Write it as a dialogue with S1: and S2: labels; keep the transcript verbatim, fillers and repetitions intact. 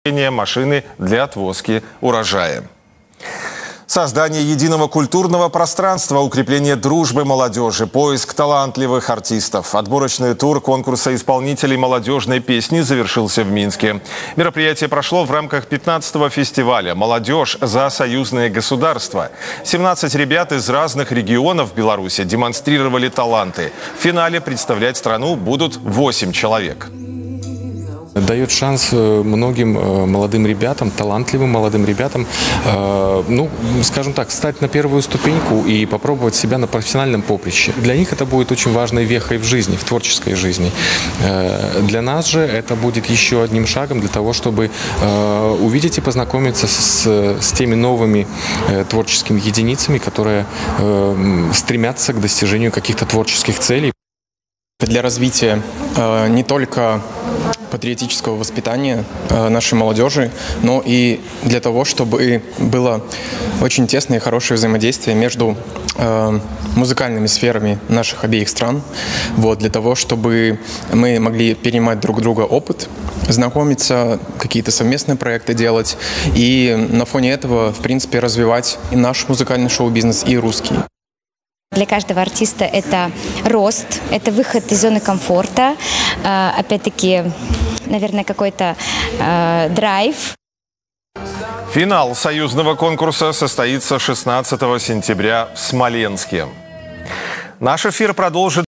S1: машины для отвозки урожая. Создание единого культурного пространства, укрепление дружбы молодежи, поиск талантливых артистов. Отборочный тур конкурса исполнителей молодежной песни завершился в Минске. Мероприятие прошло в рамках пятнадцатого фестиваля «Молодежь за союзное государство». семнадцать ребят из разных регионов Беларуси демонстрировали таланты. В финале представлять страну будут восемь человек.
S2: Дает шанс многим молодым ребятам, талантливым молодым ребятам, э, ну, скажем так, встать на первую ступеньку и попробовать себя на профессиональном поприще. Для них это будет очень важной вехой в жизни, в творческой жизни. Э, для нас же это будет еще одним шагом для того, чтобы э, увидеть и познакомиться с, с теми новыми э, творческими единицами, которые э, стремятся к достижению каких-то творческих целей.
S3: Для развития э, не только патриотического воспитания э, нашей молодежи, но и для того, чтобы было очень тесное и хорошее взаимодействие между э, музыкальными сферами наших обеих стран, вот, для того, чтобы мы могли перенимать друг друга опыт, знакомиться, какие-то совместные проекты делать, и на фоне этого, в принципе, развивать и наш музыкальный шоу-бизнес, и русский.
S4: Для каждого артиста это рост, это выход из зоны комфорта, опять-таки, наверное, какой-то э, драйв.
S1: Финал союзного конкурса состоится шестнадцатого сентября в Смоленске. Наш эфир продолжит